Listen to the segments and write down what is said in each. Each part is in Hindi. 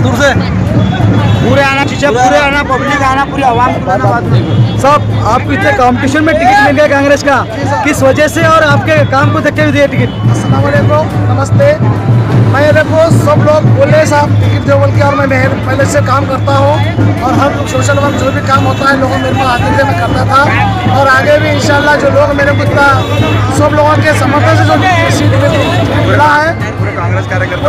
दूर से पूरे आना चाहिए, पूरे आना, पब्लिक आना, पूरी आवाम सब। आपको इतने कंपटीशन में टिकट मिल गया कांग्रेस का, किस वजह से और आपके काम को देखते हुए दिए टिकट? अस्सलाम वालेकुम, नमस्ते। मेरे को सब लोग बोले साहब टिकट दो बोल के, और मैं पहले से काम करता हूँ और हर सोशल वर्क जो भी काम होता है लोगों मेरे को आते थे, मैं करता था और आगे भी इंशाल्लाह जो लोग मेरे को इतना सब लोगों के समर्थन से जो सीट मिला है, पूरे कांग्रेस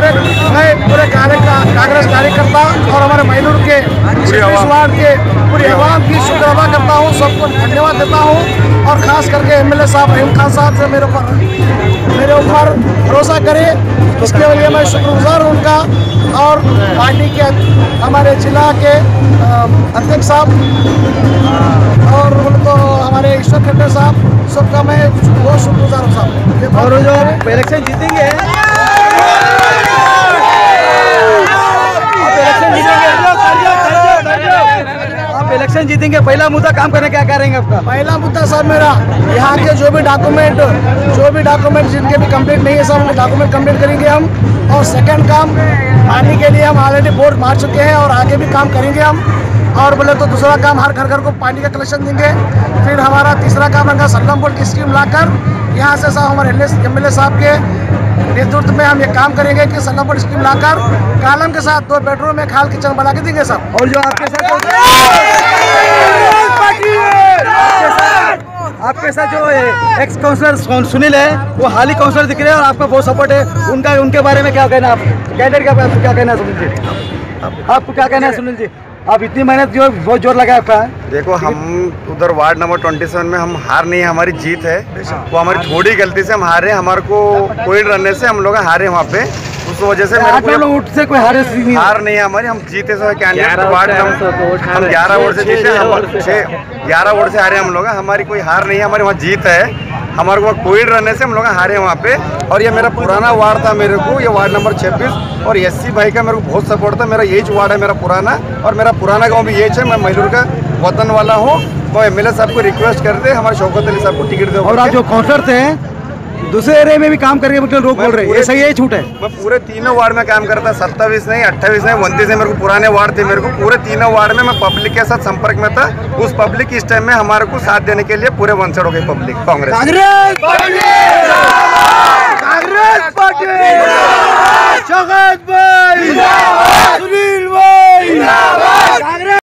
कार्यकर्ता और हमारे महिलूर के वार्ड के पूरी आवाम की शुक्र अदा करता हूँ, सबको धन्यवाद देता हूँ और ख़ास करके एमएलए साहब रहीम खान साहब से मेरे ऊपर भरोसा करे, उसके लिए मैं शुक्रगुजार हूँ उनका। और पार्टी के हमारे जिला के अध्यक्ष साहब और उनको हमारे ईश्वर खट्टर साहब, सबका मैं बहुत शुक्रगुजार हूँ साहब। और जो इलेक्शन जीतेंगे, आप इलेक्शन जीतेंगे, पहला मुद्दा काम करने क्या करेंगे आपका? पहला मुद्दा सर मेरा यहाँ के जो भी डॉक्यूमेंट जिनके भी कंप्लीट नहीं है सब डॉक्यूमेंट कंप्लीट करेंगे हम। और सेकंड काम पानी के लिए हम ऑलरेडी बोर्ड मार चुके हैं और आगे भी काम करेंगे हम। और बोले तो दूसरा काम हर घर को पानी का कलेक्शन देंगे। फिर हमारा तीसरा काम रहेगा सल्लम बोर्ड की स्कीम लाकर यहाँ से साहब हमारे एमएलए साहब के नेतृत्व में हम ये काम करेंगे कि सल्लम बोर्ड स्कीम लाकर कालम के साथ 2 बेडरूम में खाल किचन बना के देंगे साहब। और जो आपके साथ जो एक्स काउंसलर सुनील है, वो हाल ही काउंसलर दिख रहे हैं और आपका बहुत सपोर्ट है उनका, उनके बारे में क्या कहना है? आप कैंडिडेट का आपको क्या कहना है सुनील जी? आपको क्या कहना है सुनील जी? आप इतनी मेहनत जो बहुत जोर लगाया आपका है। देखो हम उधर वार्ड नंबर 27 में हम हार नहीं है, हमारी जीत है। वो हमारी थोड़ी गलती से हम हारे, हमारे को कोई रहने से हम लोग हारे वहाँ पे, उस वजह से कोई हार नहीं है हमारी, हम जीते सब कैंडिडेट वार्ड हम 11 वोट से जीते, 11 वोट से हारे हम लोग। हमारी कोई हार नहीं है, हमारी वहाँ जीत है। हमारे को कोविड रहने से हम लोग हारे वहाँ पे। और ये मेरा पुराना वार्ड था, मेरे को ये वार्ड नंबर 26 और एससी भाई का मेरे को बहुत सपोर्ट था। मेरा यही वार्ड है मेरा पुराना, और मेरा पुराना गांव भी यही है। मैं महिलूर का वतन वाला हूँ। वो एमएलए साहब को रिक्वेस्ट करते हमारे शौकत अली साहब को टिकट दो। और आप जो काउंसलर थे दूसरे एरिया में भी काम करके मतलब लोग बोल रहे हैं, ये सही है छूट है? मैं पूरे तीनों वार्ड में काम करता, 27 नहीं, 28 नहीं, 29 नहीं, मेरे को पुराने वार्ड थे। मेरे को पूरे तीनों वार्ड में मैं पब्लिक के साथ संपर्क में था। उस पब्लिक इस टाइम में हमारे को साथ देने के लिए पूरे वन साइड हो गई पब्लिक। कांग्रेस पार्टी